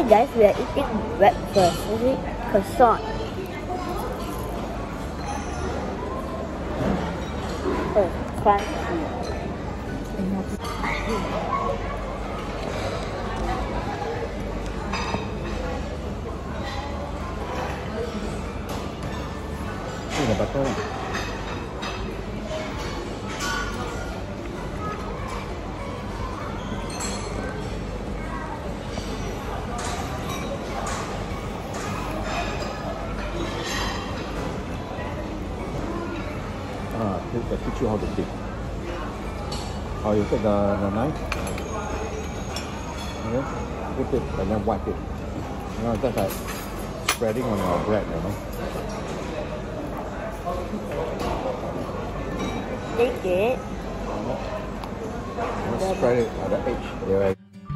guys, we are eating breakfast. Is it croissant? Oh, crunchy. The butter. They teach you how to dip. Or you take the knife, okay, put it and then wipe it. You know, just like spreading on your bread, you know. Take it. Just spread it at the edge. There.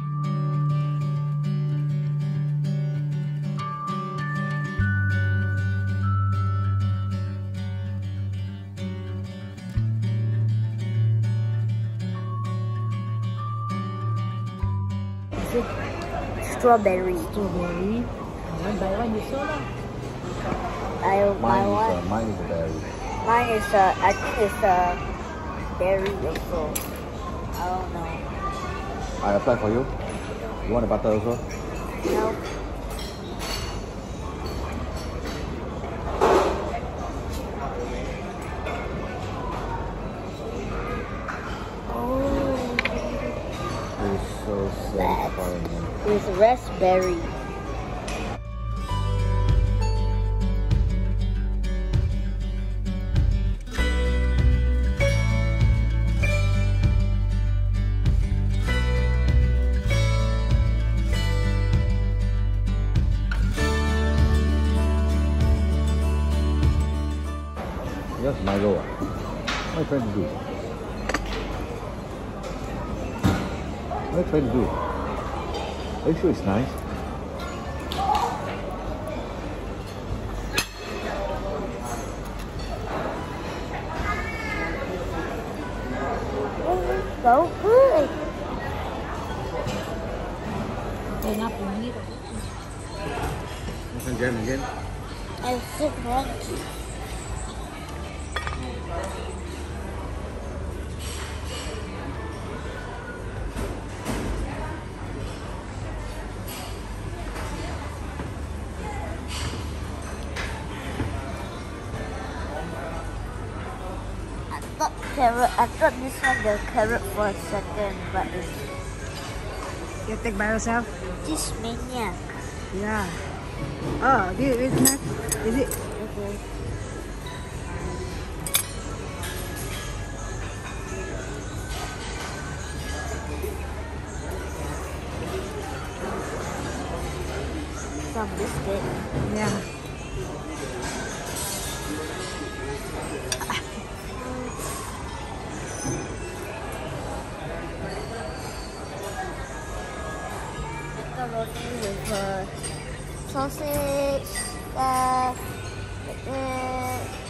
Strawberry. Strawberry. One by one, you saw that? Mine is a berry. Mine is I think it's a berry also. I don't know. I apply for you. You want the butter also? No. It's so satisfying. It's raspberry. That's Milo. What are you trying to do? What are you trying to do? Are you sure it's nice? So good. Again. I'm so crunchy. I thought this one the carrot for a second, but it's You take by yourself? this maniac. Yeah. Oh, this is not. Is it? Okay. Some biscuit. Yeah. Macaroni with sausage,